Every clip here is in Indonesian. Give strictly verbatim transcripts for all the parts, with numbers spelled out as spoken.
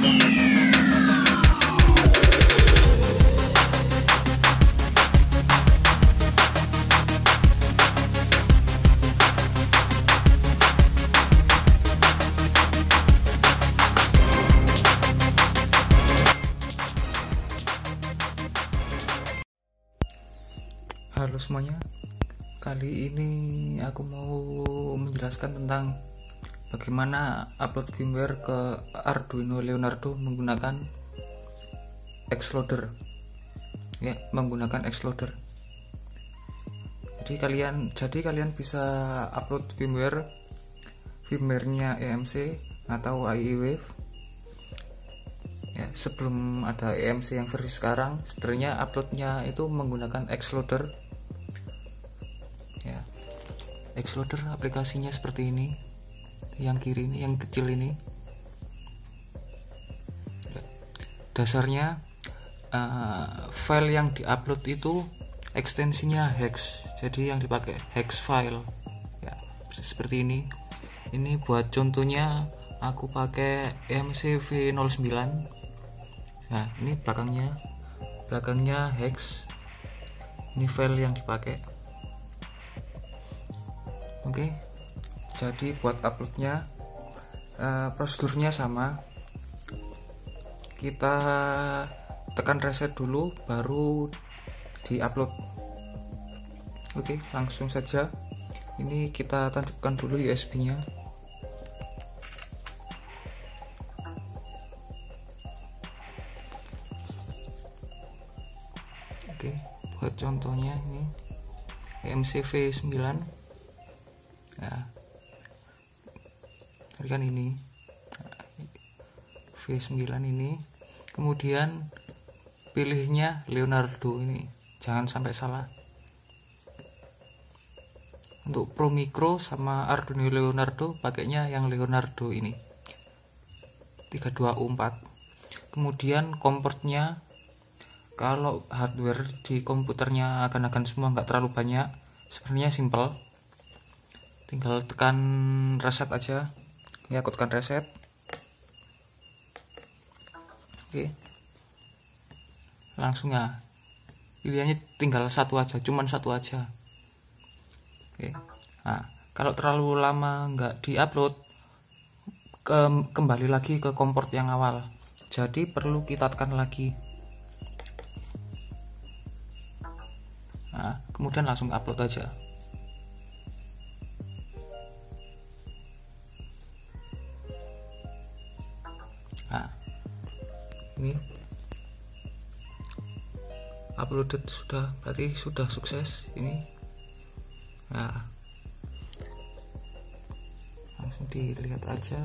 Halo semuanya, kali ini aku mau menjelaskan tentang bagaimana upload firmware ke Arduino Leonardo menggunakan Xloader. Ya, menggunakan Xloader. Jadi kalian, jadi kalian bisa upload firmware, firmwarenya E M C atau I E Wave. Ya, sebelum ada E M C yang versi sekarang, sebenarnya uploadnya itu menggunakan Xloader. Ya, Xloader aplikasinya seperti ini, yang kiri ini, yang kecil ini. Ya, dasarnya uh, file yang diupload itu ekstensinya hex, jadi yang dipakai hex file. Ya, seperti ini. Ini buat contohnya aku pakai E M C V nol sembilan. Nah, ini belakangnya, belakangnya hex. Ini file yang dipakai. Oke, jadi buat uploadnya uh, prosedurnya sama. Kita tekan reset dulu, baru di-upload. Oke, langsung saja. Ini kita tancapkan dulu U S B-nya. Oke, buat contohnya ini E M C V sembilan. Nah, kan ini V sembilan ini, kemudian pilihnya Leonardo ini, jangan sampai salah. Untuk Pro Micro sama Arduino Leonardo pakainya yang Leonardo ini tiga dua U empat. Kemudian komportnya, kalau hardware di komputernya akan-akan semua, nggak terlalu banyak, sebenarnya simple. Tinggal tekan reset aja. Ini aku tekan reset. Oke, langsung ya, pilihannya tinggal satu aja, cuman satu aja. Oke, nah kalau terlalu lama nggak diupload, ke kembali lagi ke komport yang awal, jadi perlu kita tekan lagi. Nah, kemudian langsung upload aja. Nah, ini uploaded sudah, berarti sudah sukses ini. Nah, langsung dilihat aja.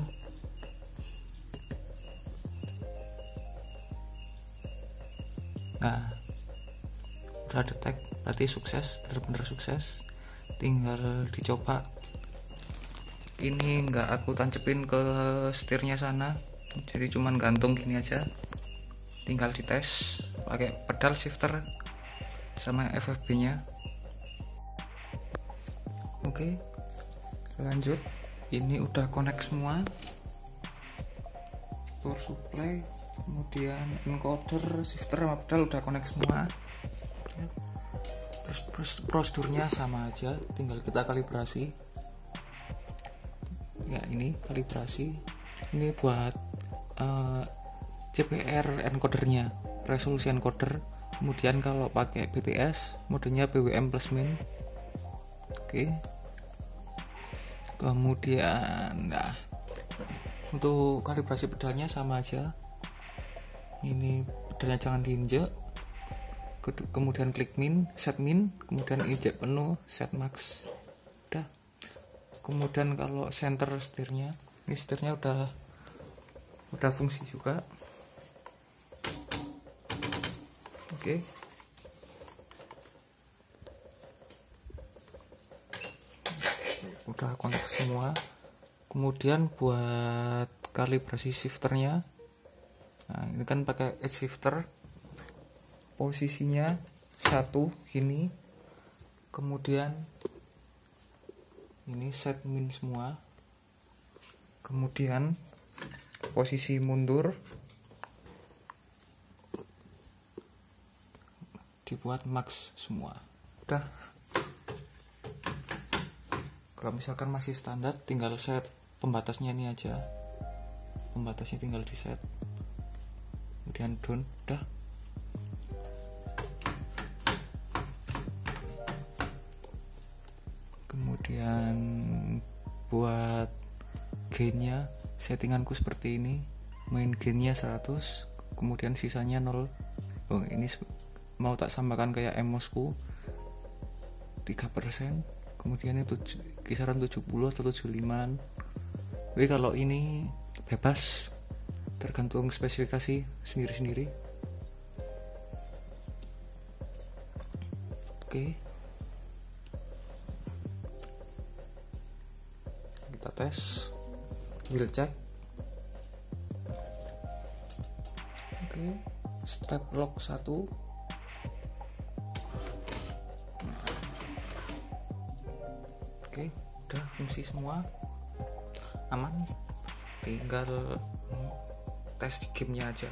Nah, udah detect, berarti sukses, benar-benar sukses. Tinggal dicoba. Ini nggak aku tancepin ke setirnya sana, jadi cuman gantung gini aja. Tinggal dites pakai pedal shifter sama F F B nya. Oke, lanjut. Ini udah connect semua, power supply, kemudian encoder, shifter sama pedal udah connect semua. Terus prosedurnya sama aja, tinggal kita kalibrasi. Ya, ini kalibrasi. Ini buat uh, C P R encodernya, resolusi encoder. Kemudian kalau pakai B T S, modenya B W M plus min. Oke. Kemudian, nah, untuk kalibrasi pedalnya sama aja. Ini pedalnya jangan diinjek. Kemudian klik min, set min, kemudian injek penuh, set max. Udah. Kemudian kalau center setirnya, ini setirnya udah udah fungsi juga. Oke, udah connect semua. Kemudian buat kalibrasi shifternya, nah ini kan pakai edge shifter, posisinya satu gini, kemudian ini set min semua, kemudian posisi mundur dibuat max semua. Udah. Kalau misalkan masih standar, tinggal set pembatasnya ini aja. Pembatasnya tinggal di set, kemudian down. Udah. Kemudian buat gainnya, settinganku seperti ini. Main gainnya seratus, kemudian sisanya nol. Oh, ini mau tak samakan kayak emosku, tiga persen, kemudian itu kisaran tujuh puluh atau tujuh puluh lima. Tapi kalau ini bebas, tergantung spesifikasi sendiri-sendiri. Oke, kita tes, wheel check. Oke, step lock satu. Oke, udah fungsi semua, aman. Tinggal tes di gamenya aja.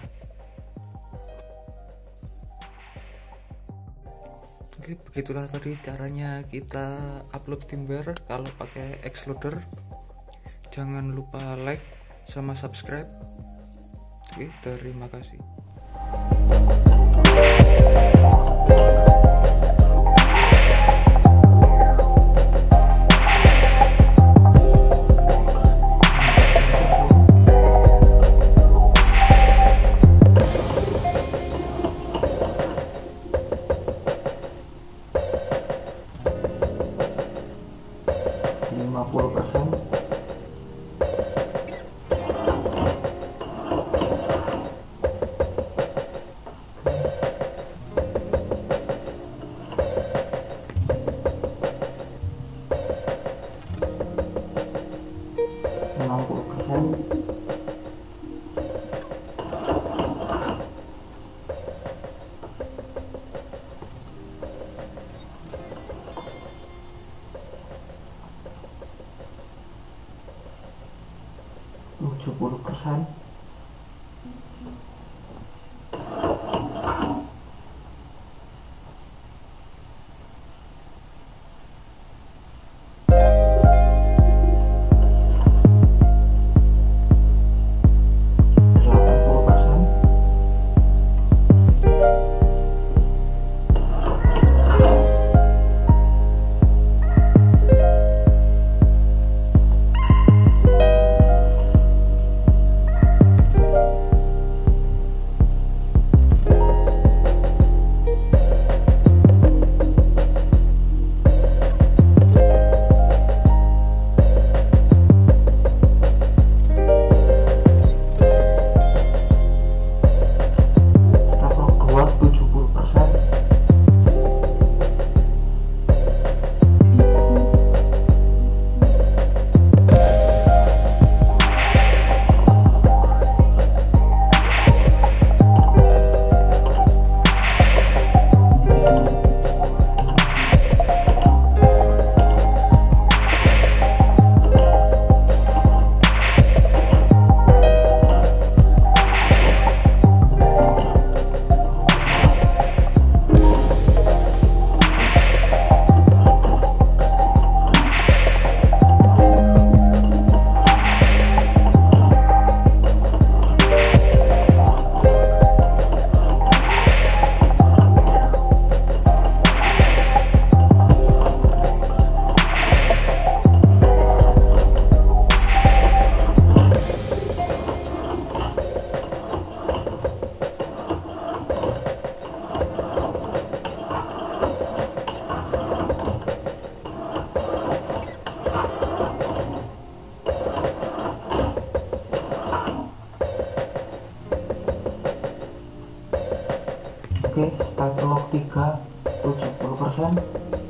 Oke, begitulah tadi caranya kita upload firmware kalau pakai Xloader. Jangan lupa like sama subscribe. Oke, terima kasih. lima puluh persen. enam puluh persen. tujuh puluh persen. Oke, start lock tiga, tujuh puluh persen.